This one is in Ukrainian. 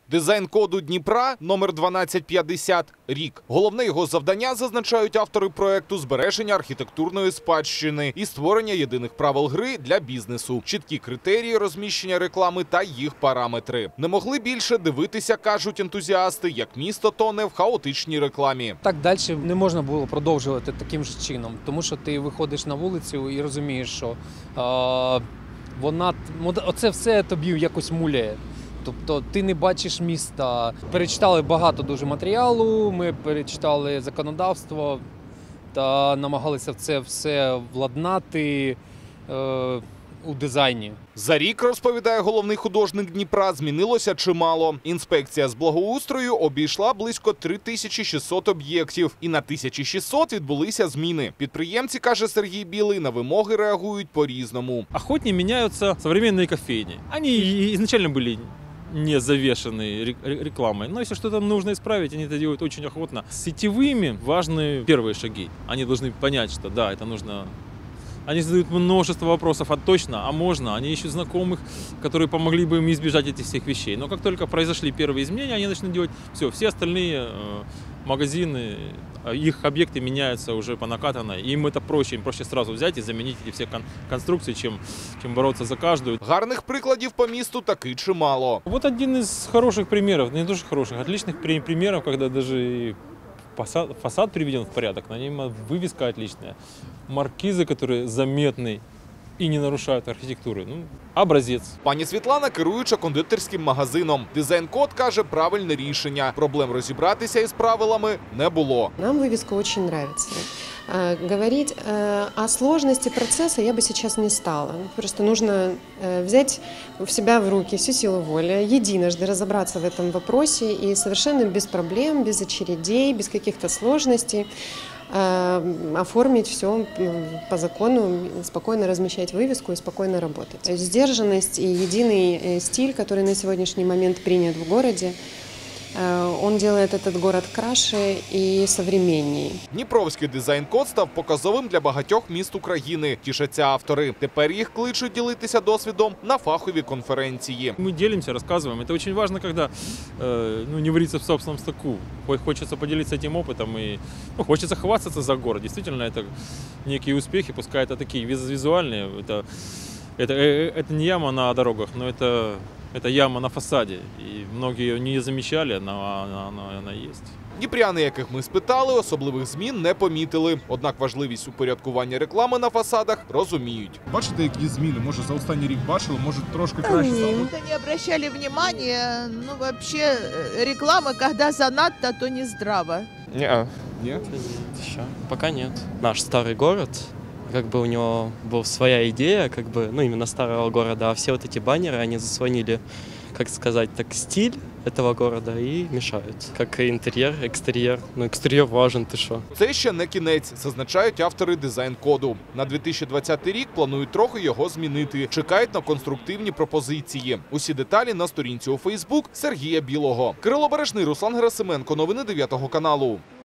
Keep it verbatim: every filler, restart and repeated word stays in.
Дизайн коду Дніпра номер дванадцять п'ятдесят – рік. Головне його завдання, зазначають автори проекту, збереження архітектурної спадщини і створення єдиних правил гри для бізнесу, чіткі критерії розміщення реклами та їх параметри. Не могли більше дивитися, кажуть ентузіасти, як місто тоне в хаотичній рекламі. Так далі не можна було продовжувати таким же чином, тому що ти виходиш на вулицю і розумієш, що е, вона, оце все тобі якось муляє. Тобто ти не бачиш міста. Перечитали багато дуже матеріалу, ми перечитали законодавство та намагалися це все владнати е, у дизайні. За рік, розповідає головний художник Дніпра, змінилося чимало. Інспекція з благоустрою обійшла близько три тисячі шістсот об'єктів. І на тисячу шістсот відбулися зміни. Підприємці, каже Сергій Білий, на вимоги реагують по-різному. Охотнее меняются современные кофейни. Они изначально были не завешены рекламой. Но если что-то нужно исправить, они это делают очень охотно. С сетевыми важны первые шаги. Они должны понять, что да, это нужно. Они задают множество вопросов, а точно, а можно. Они ищут знакомых, которые помогли бы им избежать этих всех вещей. Но как только произошли первые изменения, они начнут делать все. Все остальные э, магазины, их объекты меняются уже по накатанной. Им это проще, им проще сразу взять и заменить эти все кон конструкции, чем, чем бороться за каждую. Гарних прикладів по місту таки чимало. Вот один из хороших примеров, не тоже хороших, отличных примеров, когда даже фасад, фасад приведен в порядок, на нем вывеска отличная, маркизы, которые заметны і не нарушають архітектури. Ну, образець. Пані Світлана, керуюча кондитерським магазином. Дизайн-код, каже, правильне рішення. Проблем розібратися із правилами не було. Нам вывеска очень нравится. Говорить о сложности процесса я бы сейчас не стала. Просто нужно взять в себя в руки всю силу воли, единожды разобраться в этом вопросе и совершенно без проблем, без очередей, без каких-то сложностей оформить все по закону, спокойно размещать вывеску и спокойно работать. То есть сдержанность и единый стиль, который на сегодняшний момент принят в городе, он делает этот город краше і современнее. Дніпровський дизайн-код став показовим для багатьох міст України, тішаться автори. Тепер їх кличуть ділитися досвідом на фахові конференції. Ми ділимося, розказуємо. Це дуже важливо, коли ну, не вариться в собственном соку. Хочеться поділитися цим опитом і ну, хочеться хвастатися за город. Дійсно, це некие успіхи, пускай це такі візуальні. Це, це, це не яма на дорогах, але це Это яма на фасаді, і многі її не замічали, але вона, вона є. Дніпряни, яких ми спитали, особливих змін не помітили. Однак важливість упорядкування реклами на фасадах розуміють. Бачите, які зміни? Може, за останній рік бачили, може, трошки краще стало? Не обращали внимания, ну, вообще, реклама, когда занадто, то не здраво. Не-а. Нет? Еще. Пока нет. Наш старый город, как бы у него была своя идея, как бы, ну, именно старого города, а все вот эти баннеры, они заслонили, как сказать, так, стиль этого города и мешают. Как и интерьер, экстерьер. Ну, экстерьер важен, ти що. Це ще не кінець, зазначають автори дизайн-коду. На дві тисячі двадцятий рік планують трохи його змінити. Чекають на конструктивні пропозиції. Усі деталі на сторінці у Фейсбук Сергія Білого. Кирило Бережний, Руслан Герасименко. Новини дев'ятого каналу.